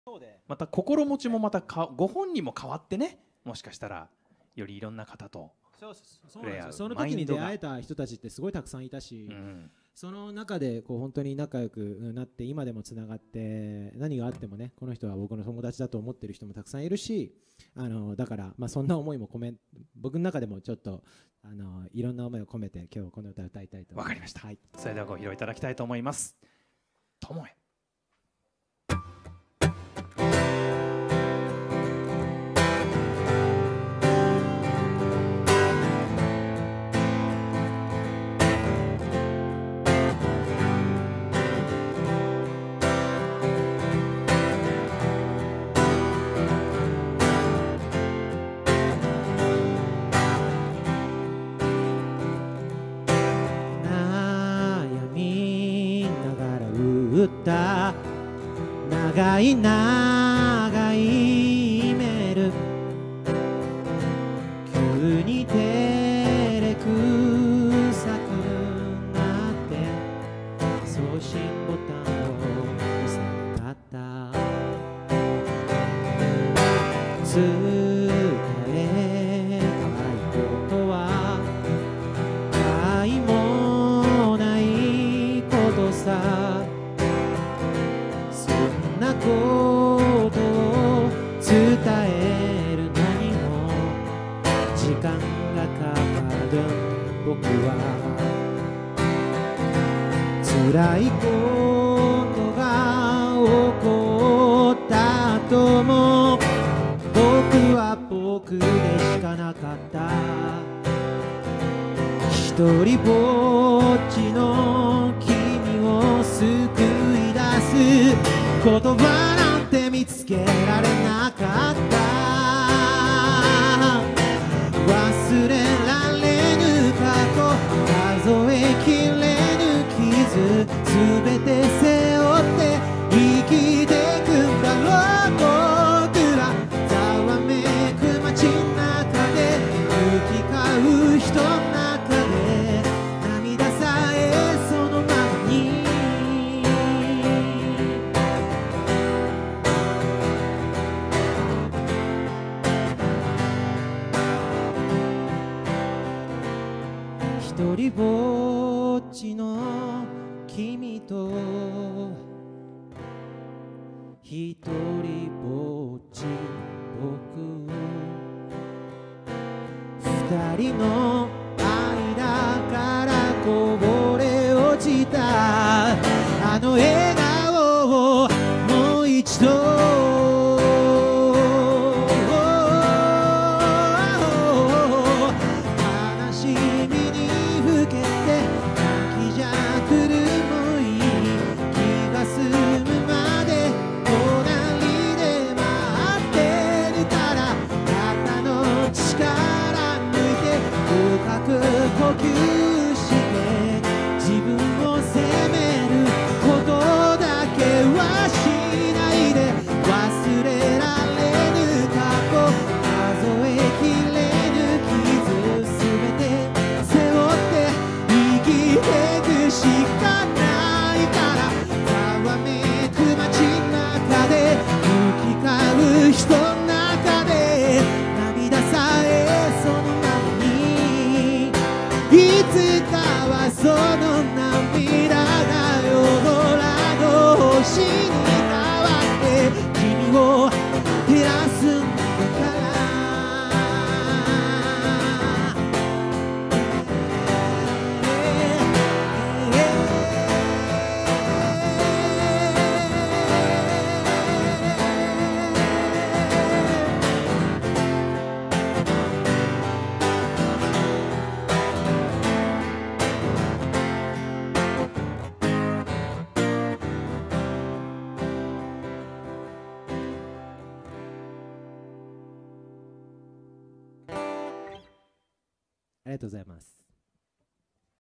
また心持ちもまたご本人も変わってね、もしかしたらよりいろんな方と触れ合う。 その時に出会えた人たちってすごいたくさんいたし、その中でこう本当に仲良くなって今でもつながって、何があってもね、この人は僕の友達だと思ってる人もたくさんいるし、だからまあそんな思いも僕の中でもちょっといろんな思いを込めて今日この歌を歌いたいと思います。 わかりました、はい、それではご披露いただきたいと思います。友へ。 長い長いメール、急に照れくさくなって送信ボタンを押さなかった。伝えたいことは他意もないことさ。ことを伝えるのにも時間がかかる。僕は辛いことが起こった後も僕は僕でしかなかった。一人ぼっちの君を救い出す言葉なんて見つけられなかった。忘れられぬ過去、数えきれぬ傷、すべて背負って生きてくんだろう。僕らざわめく街の中で行き交う人の中で涙さえそのままに一人ぼっちの君と一人ぼっち僕、二人の間からこぼれ落ちたあの笑顔をもう一度呼吸して自分を責めることだけはしないで、忘れられぬ過去、数えきれぬ傷、すべて背負って生きてくしかないから、ざわめく街の中で行き交う人の中で涙さえそのままにいつかはその涙が夜空の星に変わって君を照らすんだから。ありがとうございます。